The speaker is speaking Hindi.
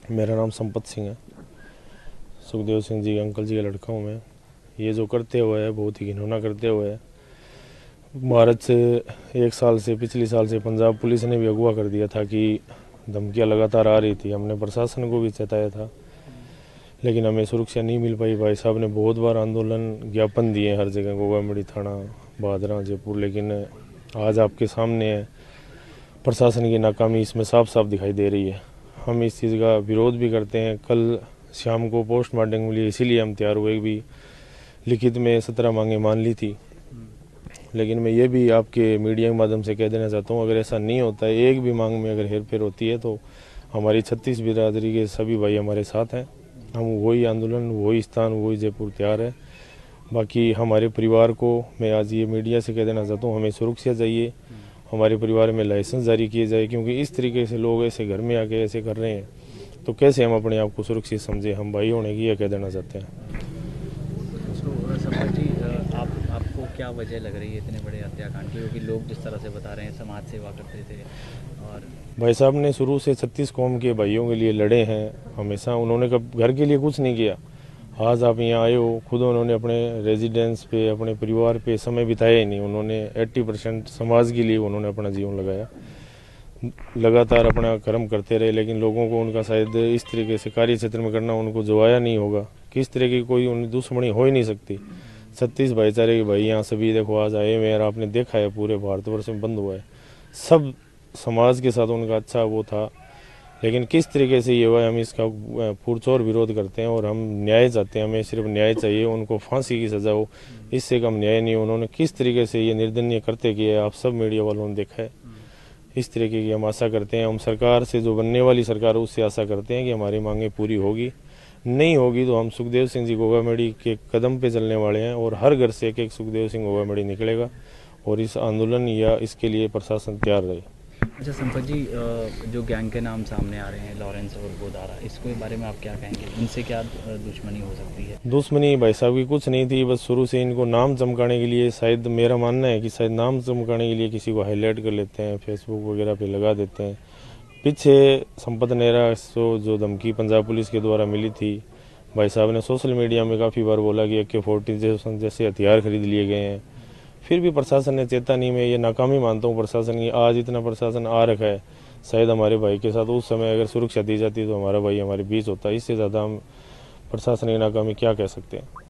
मेरा नाम संपत सिंह है। सुखदेव सिंह जी अंकल जी का लड़का हूँ मैं। ये जो करते हुए है बहुत ही घिनौना करते हुए है। भारत से एक साल से पिछले साल से पंजाब पुलिस ने भी अगवा कर दिया था कि धमकियाँ लगातार आ रही थी। हमने प्रशासन को भी चेताया था, लेकिन हमें सुरक्षा नहीं मिल पाई। भाई साहब ने बहुत बार आंदोलन ज्ञापन दिए हर जगह, गोगामड़ी थाना, भादरा, जयपुर, लेकिन आज आपके सामने है प्रशासन की नाकामी इसमें साफ साफ दिखाई दे रही है। हम इस चीज़ का विरोध भी करते हैं। कल शाम को पोस्टमार्टम के लिए इसीलिए हम तैयार हुए भी लिखित में 17 मांगे मान ली थी, लेकिन मैं ये भी आपके मीडिया के माध्यम से कह देना चाहता हूँ, अगर ऐसा नहीं होता है, एक भी मांग में अगर हेर फेर होती है तो हमारी 36 बिरादरी के सभी भाई हमारे साथ हैं। हम वही आंदोलन, वही स्थान, वही जयपुर तैयार है। बाकी हमारे परिवार को मैं आज ये मीडिया से कह देना चाहता हूँ, हमें सुरक्षा चाहिए। हमारे परिवार में लाइसेंस जारी किए जाए, क्योंकि इस तरीके से लोग ऐसे घर में आके ऐसे कर रहे हैं तो कैसे हम अपने आप को सुरक्षित समझे। हम भाई होने की यह कह देना चाहते हैं। तो संपत जी, आपको क्या वजह लग रही है इतने बड़े हत्याकांड की? क्योंकि लोग जिस तरह से बता रहे हैं समाज सेवा करते थे, और भाई साहब ने शुरू से 36 कौम के भाइयों के लिए लड़े हैं हमेशा। उन्होंने कब घर के लिए कुछ नहीं किया। आज आप यहाँ आए हो, खुद उन्होंने अपने रेजिडेंस पे, अपने परिवार पे समय बिताया ही नहीं। उन्होंने 80% समाज के लिए उन्होंने अपना जीवन लगाया, लगातार अपना कर्म करते रहे, लेकिन लोगों को उनका शायद इस तरीके से कार्य क्षेत्र में करना उनको जोया नहीं होगा। किस तरह की कोई उनकी दुश्मनी हो ही नहीं सकती। 36 भाईचारे के भाई यहाँ सभी देखो आज आए हुए हैं। आपने देखा है पूरे भारतवर्ष में बंद हुआ है, सब समाज के साथ उनका अच्छा वो था। लेकिन किस तरीके से ये हुआ, हम इसका पुरजोर विरोध करते हैं और हम न्याय चाहते हैं। हमें सिर्फ न्याय चाहिए, उनको फांसी की सज़ा हो, इससे कम न्याय नहीं। उन्होंने किस तरीके से ये निर्दयनीय करते किए, आप सब मीडिया वालों ने देखा है। इस तरीके की हम आशा करते हैं। हम सरकार से, जो बनने वाली सरकार है, उससे आशा करते हैं कि हमारी मांगें पूरी होगी। नहीं होगी तो हम सुखदेव सिंह जी गोगामेड़ी के कदम पे चलने वाले हैं और हर घर से एक एक सुखदेव सिंह गोगामेड़ी निकलेगा और इस आंदोलन या इसके लिए प्रशासन तैयार रहे। अच्छा संपत जी, जो गैंग के नाम सामने आ रहे हैं, लॉरेंस और गोदारा, इसके बारे में आप क्या कहेंगे? इनसे क्या दुश्मनी हो सकती है? दुश्मनी भाई साहब की कुछ नहीं थी, बस शुरू से इनको नाम चमकाने के लिए, शायद मेरा मानना है कि शायद नाम चमकाने के लिए किसी को हाईलाइट कर लेते हैं, फेसबुक वगैरह पे लगा देते हैं। पीछे संपत नेहरा को जो धमकी पंजाब पुलिस के द्वारा मिली थी, भाई साहब ने सोशल मीडिया में काफ़ी बार बोला कि AK-47 जैसे हथियार खरीद लिए गए हैं। फिर भी प्रशासन ने चेतावनी में, ये नाकामी मानता हूँ प्रशासन की। आज इतना प्रशासन आ रखा है, शायद हमारे भाई के साथ उस समय अगर सुरक्षा दी जाती तो हमारा भाई हमारे बीच होता। इससे ज़्यादा हम प्रशासन की नाकामी क्या कह सकते हैं।